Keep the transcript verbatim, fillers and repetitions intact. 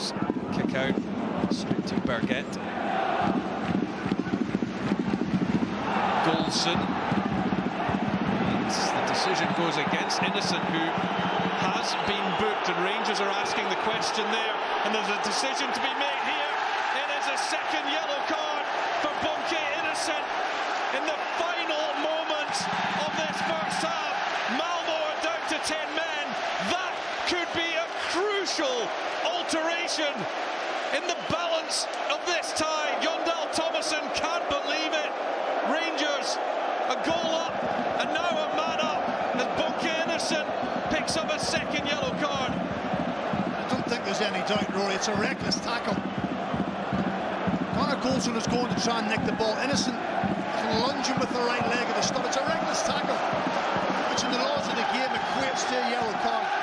Rangers kick out straight to Berget. Goldson. And the decision goes against Innocent, who has been booked, and Rangers are asking the question there, and there's a decision to be made here. It is a second yellow card for Bonnke Innocent in the final moment of this first half. Malmo are down to ten men. That could be a crucial alteration in the balance of this tie. Jon Dahl Tomasson can't believe it. Rangers a goal up and now a man up as Bonnke Innocent picks up a second yellow card. I don't think there's any doubt, Rory. It's a reckless tackle. Connor Goldson is going to try and nick the ball. Innocent is lunging with the right leg at the stop. It's a reckless tackle, which in the laws of the game equates to a yellow card.